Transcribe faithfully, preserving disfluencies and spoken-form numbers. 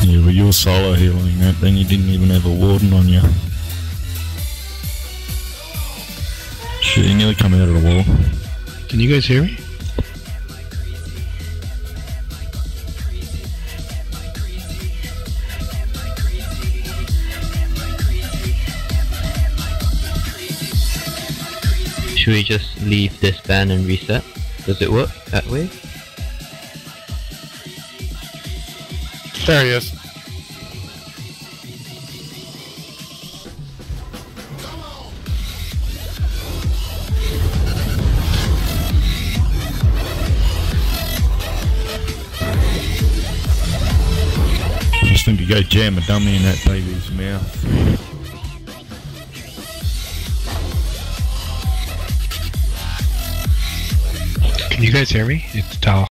Yeah, well, you're solo healing that thing, you didn't even have a warden on you. Shit, you nearly come out of the wall. Can you guys hear me? Should we just leave this ban and reset? Does it work that way? There he is. I just think you go jam a dummy in that baby's mouth. Can you guys hear me? It's Tal.